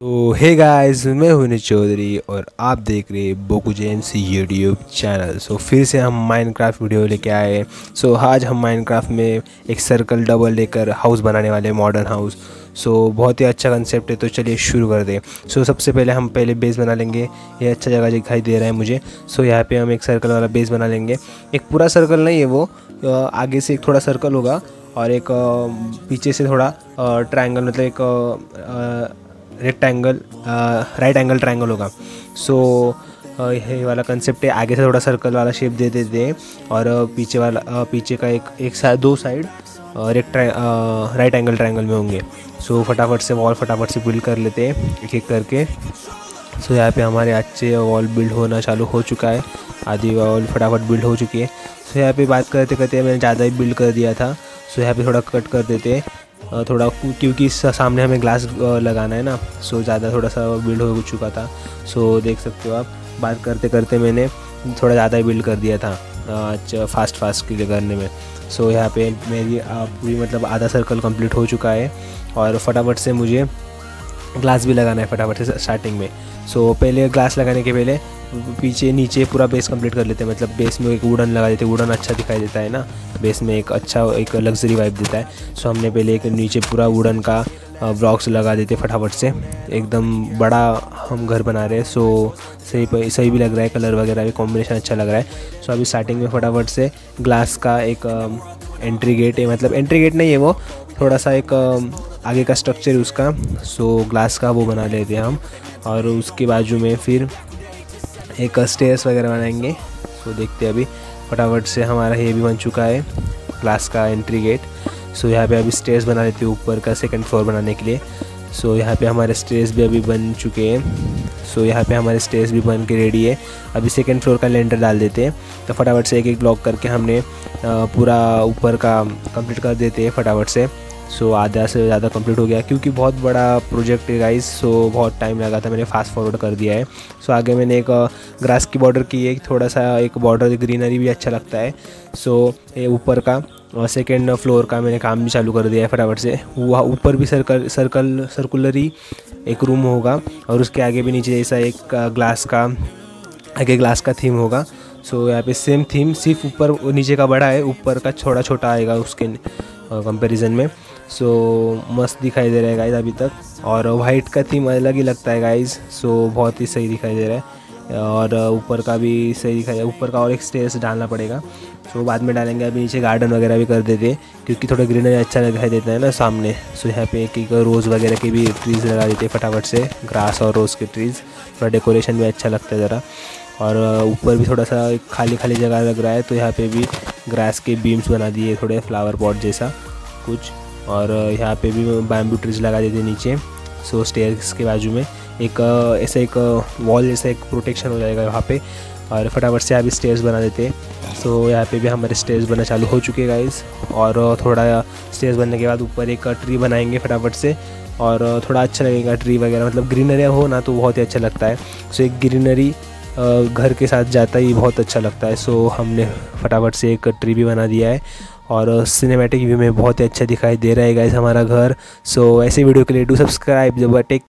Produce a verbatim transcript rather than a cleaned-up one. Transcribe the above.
तो hey guys, मैं हूं नीरज चौधरी और आप देख रहे हैं बोकू जेम्स यूट्यूब चैनल। सो फिर से हम माइनक्राफ्ट वीडियो लेके आए। सो आज हम माइनक्राफ्ट में एक सर्कल डबल लेकर हाउस बनाने वाले हैं, मॉडर्न हाउस। सो बहुत ही अच्छा कंसेप्ट है, तो चलिए शुरू कर दें। सो सबसे पहले हम पहले बेस बना लेंगे। ये अच्छा जगह दिखाई दे रहा है मुझे। सो यहाँ पे हम एक सर्कल वाला बेस बना लेंगे। एक पूरा सर्कल नहीं है वो, आगे से एक थोड़ा सर्कल होगा और एक पीछे से थोड़ा ट्रायंगल, मतलब एक रेक्टेंगल, राइट एंगल ट्रायंगल होगा। सो ये वाला कंसेप्ट है। आगे से थोड़ा सर्कल वाला शेप दे देते हैं और पीछे वाला पीछे का एक एक साइड दो साइड रेक्ट राइट एंगल ट्रायंगल में होंगे। सो फटाफट से वॉल फटाफट से बिल्ड कर लेते हैं एक एक करके। सो यहाँ पे हमारे अच्छे वॉल बिल्ड होना चालू हो चुका है। आधी वॉल फटाफट बिल्ड हो चुकी है। सो यहाँ पे बात करते करते मैंने ज़्यादा ही बिल्ड कर दिया था। सो यहाँ पे थोड़ा कट कर देते हैं थोड़ा, क्योंकि सामने हमें ग्लास लगाना है ना। सो ज़्यादा थोड़ा सा बिल्ड हो चुका था। सो देख सकते हो आप, बात करते करते मैंने थोड़ा ज़्यादा ही बिल्ड कर दिया था अच्छा फास्ट फास्ट के लिए करने में। सो यहाँ पे मेरी पूरी मतलब आधा सर्कल कंप्लीट हो चुका है और फटाफट से मुझे ग्लास भी लगाना है फटाफट से स्टार्टिंग में। सो पहले ग्लास लगाने के पहले पीछे नीचे पूरा बेस कंप्लीट कर लेते हैं। मतलब बेस में एक वुडन लगा देते हैं, वुडन अच्छा दिखाई देता है ना, बेस में एक अच्छा एक लग्जरी वाइब देता है। सो हमने पहले एक नीचे पूरा वुडन का ब्लॉक्स लगा देते फटाफट से। एकदम बड़ा हम घर बना रहे हैं। सो सही सही भी लग रहा है, कलर वगैरह भी कॉम्बिनेशन अच्छा लग रहा है। सो अभी स्टार्टिंग में फटाफट से ग्लास का एक एंट्री गेट है, मतलब एंट्री गेट नहीं है वो, थोड़ा सा एक आगे का स्ट्रक्चर है उसका। सो ग्लास का वो बना लेते हैं हम और उसके बाजू में फिर एक स्टेयर्स वगैरह बनाएंगे। सो देखते हैं अभी फटाफट से हमारा ये भी बन चुका है ग्लास का एंट्री गेट। सो यहाँ पे अभी स्टेयर्स बना लेते हैं ऊपर का सेकंड फ्लोर बनाने के लिए। सो यहाँ पे हमारे स्टेयर्स भी अभी बन चुके हैं। सो यहाँ पे हमारे स्टेयर्स भी बन के रेडी है। अभी सेकंड फ्लोर का लेंटर डाल देते हैं। तो फटाफट से एक एक ब्लॉक करके हमने पूरा ऊपर का कंप्लीट कर देते हैं फटाफट से। सो आधा से ज़्यादा कंप्लीट हो गया, क्योंकि बहुत बड़ा प्रोजेक्ट है गाइस। सो बहुत टाइम लगा था, मैंने फास्ट फॉरवर्ड कर दिया है। सो आगे मैंने एक ग्रास की बॉर्डर की है, थोड़ा सा एक बॉर्डर ग्रीनरी भी अच्छा लगता है। सो ये ऊपर का सेकेंड फ्लोर का मैंने काम भी चालू कर दिया है फटाफट से। वहाँ ऊपर भी सर्कल सर्कल सर्कुलरी एक रूम होगा और उसके आगे भी नीचे जैसा एक ग्लास का आगे ग्लास का थीम होगा। सो यहाँ पे सेम थीम, सिर्फ ऊपर नीचे का बड़ा है, ऊपर का छोटा छोटा आएगा उसके कंपैरिजन में। सो मस्त दिखाई दे रहा है गाइस अभी तक, और वाइट का थीम अलग ही लगता है गाइस। सो बहुत ही सही दिखाई दे रहा है और ऊपर का भी सही दिखाई, ऊपर का और एक स्टेयर्स डालना पड़ेगा। सो बाद में डालेंगे। अभी नीचे गार्डन वगैरह भी कर देते हैं, क्योंकि थोड़ा ग्रीनरी अच्छा दिखाई देता है ना सामने। सो यहाँ पे एक एक रोज़ वगैरह के भी ट्रीज़ लगा देते हैं फटाफट से, ग्रास और रोज़ के ट्रीज़। थोड़ा डेकोरेशन भी अच्छा लगता है ज़रा। और ऊपर भी थोड़ा सा खाली खाली जगह लग रहा है, तो यहाँ पे भी ग्रास के बीम्स बना दिए थोड़े फ्लावर पॉट जैसा कुछ। और यहाँ पे भी बैम्बू ट्रीज लगा देते नीचे। सो स्टेयर्स के बाजू में एक ऐसा एक वॉल जैसा एक प्रोटेक्शन हो जाएगा वहाँ पे, और फटाफट से यहाँ भी स्टेयर्स बना देते हैं। सो यहाँ पे भी हमारे स्टेयर्स बनना चालू हो चुके हैं गाइस। और थोड़ा स्टेयर्स बनने के बाद ऊपर एक ट्री बनाएंगे फटाफट से, और थोड़ा अच्छा लगेगा ट्री वगैरह, मतलब ग्रीनरी हो ना तो बहुत ही अच्छा लगता है। सो एक ग्रीनरी घर के साथ जाता ही बहुत अच्छा लगता है। सो हमने फटाफट से एक ट्री भी बना दिया है और सिनेमैटिक व्यू में बहुत ही अच्छा दिखाई दे रहा है गाइस हमारा घर। सो ऐसे वीडियो के लिए डू सब्सक्राइब। जब टेक